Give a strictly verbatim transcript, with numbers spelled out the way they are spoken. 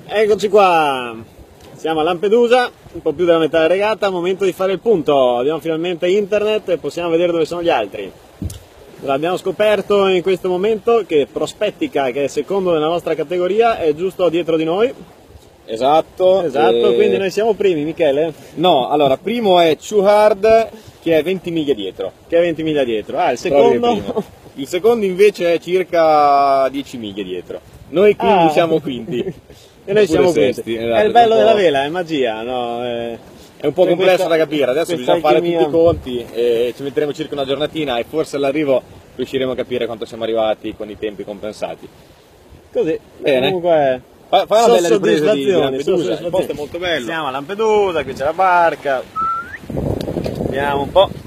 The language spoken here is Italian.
Eccoci qua, siamo a Lampedusa, un po' più della metà della regata, momento di fare il punto. Abbiamo finalmente internet e possiamo vedere dove sono gli altri. L'abbiamo scoperto in questo momento che Prospettica, che è secondo nella nostra categoria, è giusto dietro di noi. Esatto. Esatto, e... quindi noi siamo primi, Michele? No, allora, primo è Too Hard, che è venti miglia dietro. Che è venti miglia dietro. Ah, il secondo? Il secondo invece è circa dieci miglia dietro. Noi quindi ah. siamo quinti. E noi siamo sesti, quinti. esatto, È il bello della vela, è magia, no? È, è un po' complesso questa, da capire, adesso bisogna fare alchimia. tutti i conti e ci metteremo circa una giornatina e forse all'arrivo riusciremo a capire quanto siamo arrivati con i tempi compensati. Così, bene. Comunque, fai una bella ripresa di, di Lampedusa, il posto è molto bello. Siamo a Lampedusa, qui c'è la barca, vediamo un po'.